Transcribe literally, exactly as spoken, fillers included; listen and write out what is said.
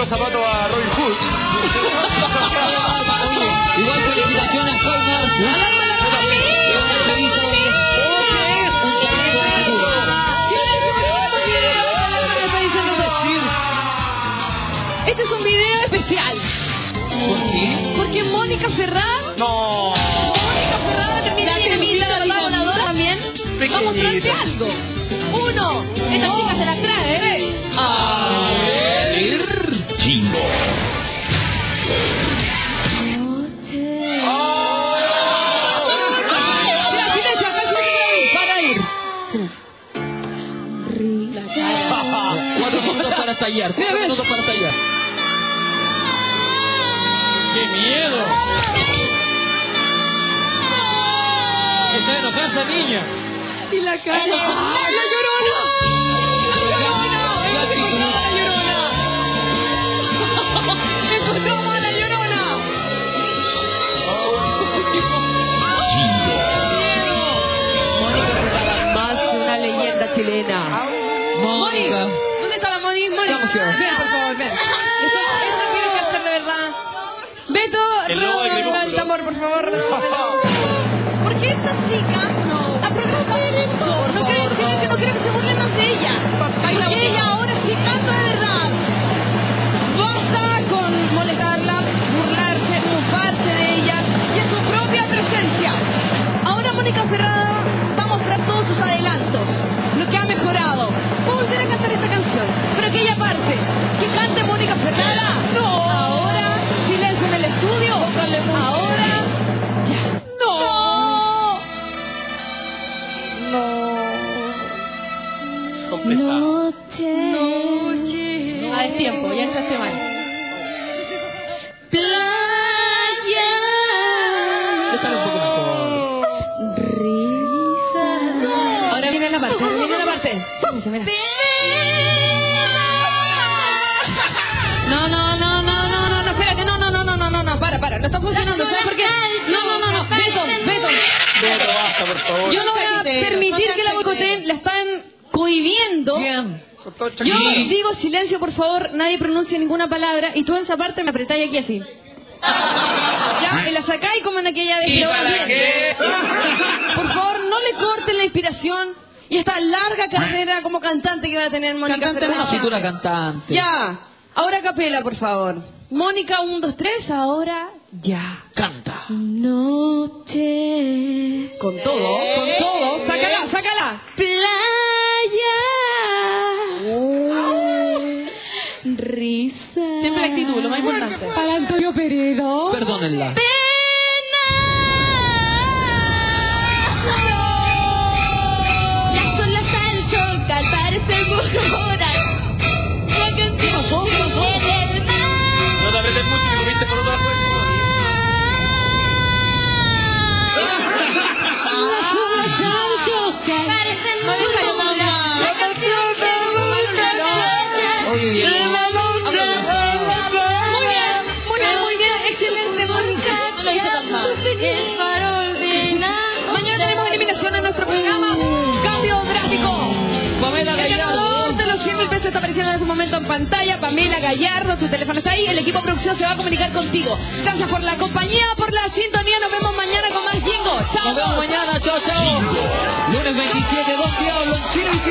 zapatos a Robin Hood. Igual felicitación a Colmar. ¡Alarma la familia! Este es un video especial. ¿Por qué? Porque Mónica Ferrada. No. Mónica Ferrada termina de invitar a la voladora también. Vamos a mostrarte algo. Uno. Esta chica se las trae, ¿eh? A ver. Chimbo. Mira, silencio, acá silencio. Para ir. Cuatro minutos para estallar. Cuatro minutos para estallar. ¡Qué miedo! Está enojada niña. Y la cara. ¡La Llorona! ¡La Llorona! ¡Encontramos a la Llorona! ¡Encontramos a la Llorona! Mónica Ferrada, más que una leyenda chilena. Mónica. ¿Dónde está la Moni? Moni, Vamos, ven, por favor, ven. Esto, esto tienes que hacer de verdad. Beto, El lobo de roba Crepúsculo. el tambor, por favor. Porque esta chica, no, a propósito, no quiero decirles que no quiero que se burlen más de ella. Porque ella ahora sí canta de verdad. Basta con molestarla, burlarse, mofarse de ella y en su propia presencia. Ahora Mónica Ferrada va a mostrar todos sus adelantos, lo que ha mejorado. Va a volver a cantar esta canción, pero aquella parte que cante Mónica Ferrada, no. Ahora, silencio en el estudio. Ahora, ya. No. No. Son pesados. Ah, es tiempo, ya entraste mal. Playa. Déjalo un poco mejor. Risa. Ahora viene la parte, viene la parte. Silencio, mira. No, no, no, no, no, no, no, espérate, no, no, no, no, no, no, no, para, para, no está funcionando, ¿sabes por qué? No, no, no, no, Beto, Beto. Beto, basta, por favor. Yo no voy a permitir que la boicoteen, la están cohibiendo. Bien. Son todos Yo chaquitos. digo silencio, por favor, nadie pronuncia ninguna palabra y tú en esa parte me apretáis aquí así. Ya, y la sacáis como en aquella vez, ¿Y pero ahora para bien. qué? Por favor, no le corten la inspiración y esta larga carrera como cantante que va a tener Mónica Cantante, Ferrada. una figura cantante. Ya, ahora capela, por favor. Mónica, un, dos, tres, ahora ya. Canta. No te... Con todo, con todo, sácala, sácala. Playa. Risa. Siempre la actitud, lo más importante. Para Antonio Peredo. Perdónenla. Las olas al chocar parecen murmurar. La canción del mar. No te apretes mucho y comiste por otra fuerza. Las olas al chocar parecen murmurar. La canción del mar. Oye, bien. Muy bien, muy bien, muy bien, excelente, Mónica. No lo hizo tan mal. Mañana tenemos eliminación en nuestro programa. Cambio drástico. Pamela El Gallardo. ganador de los cien mil pesos está apareciendo en este momento en pantalla. Pamela Gallardo, tu teléfono está ahí. El equipo de producción se va a comunicar contigo. Gracias por la compañía, por la sintonía. Nos vemos mañana con más Jingo. Chao. Nos vemos mañana. Chao, chao. Lunes veintisiete, Don Diablo en Chilevisión.